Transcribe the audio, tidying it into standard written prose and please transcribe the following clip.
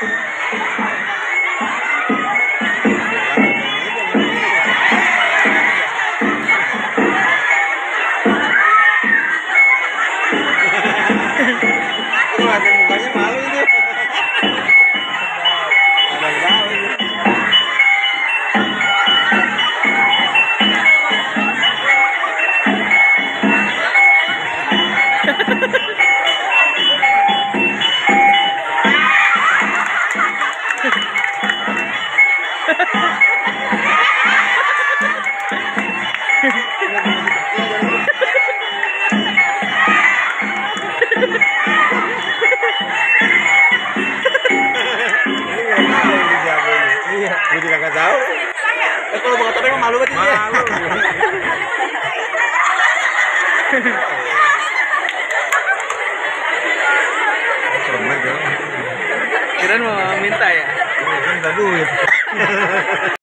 Mukanya malu ini. Gue juga nggak tahu. Kalau bawa topeng malu banget dia. Kirain mau minta ya? Minta duit.